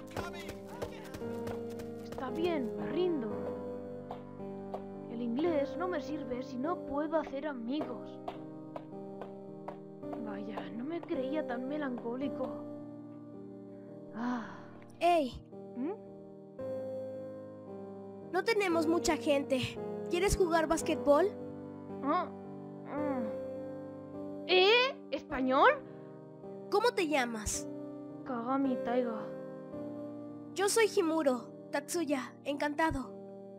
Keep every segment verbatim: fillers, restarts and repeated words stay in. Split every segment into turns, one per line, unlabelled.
Está bien, me rindo. El inglés no me sirve si no puedo hacer amigos. Vaya, no me creía tan melancólico. Ah.
¡Ey!
¿Mm?
No tenemos mucha gente. ¿Quieres jugar basquetbol?
Ah, ah. ¿Eh? ¿Español?
¿Cómo te llamas?
Kagami Taiga.
Yo soy Himuro. Tatsuya, encantado.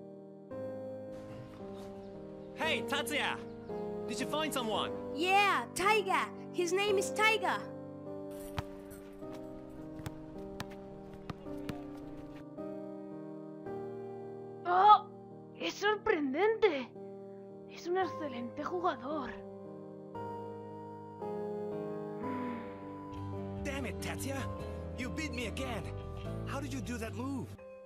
Hey, Tatsuya! Did you find someone?
Yeah, Taiga. His name is Taiga.
¡Oh! ¡Es sorprendente! Es un excelente jugador.
Damn it, Tatsuya! You beat me again! How did you do that move?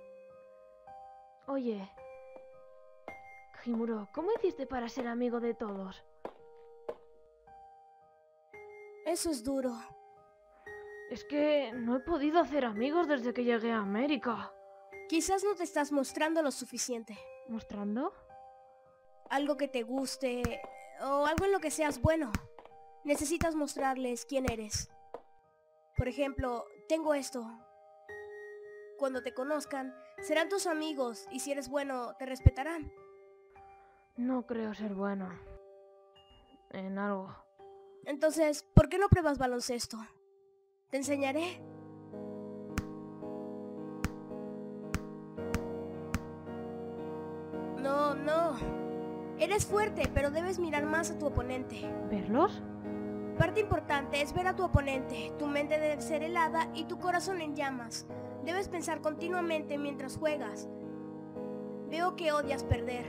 Oye, Himuro, ¿cómo hiciste para ser amigo de todos?
Eso es duro.
Es que no he podido hacer amigos desde que llegué a América.
Quizás no te estás mostrando lo suficiente.
¿Mostrando?
Algo que te guste o algo en lo que seas bueno. Necesitas mostrarles quién eres. Por ejemplo, tengo esto. Cuando te conozcan, serán tus amigos y si eres bueno, te respetarán.
No creo ser bueno en algo.
Entonces, ¿por qué no pruebas baloncesto? Te enseñaré. No, no. Eres fuerte, pero debes mirar más a tu oponente.
¿Verlos?
Parte importante es ver a tu oponente. Tu mente debe ser helada y tu corazón en llamas. Debes pensar continuamente mientras juegas. Veo que odias perder.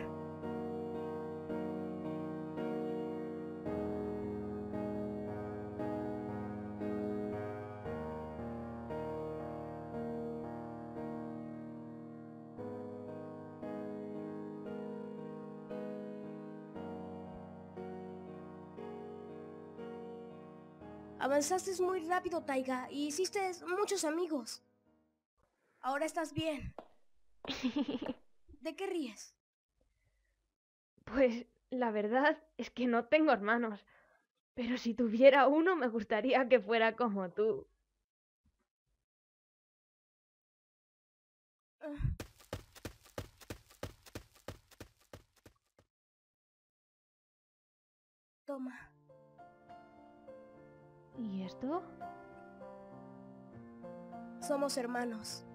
Avanzaste muy rápido, Taiga, y hiciste muchos amigos. Ahora estás bien. ¿De qué ríes?
Pues la verdad es que no tengo hermanos. Pero si tuviera uno me gustaría que fuera como tú.
Uh. Toma.
¿Y esto?
Somos hermanos.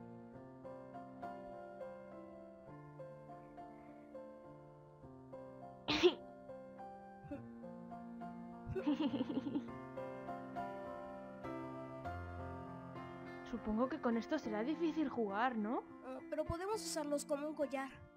Supongo que con esto será difícil jugar, ¿no?
Uh, pero podemos usarlos como un collar.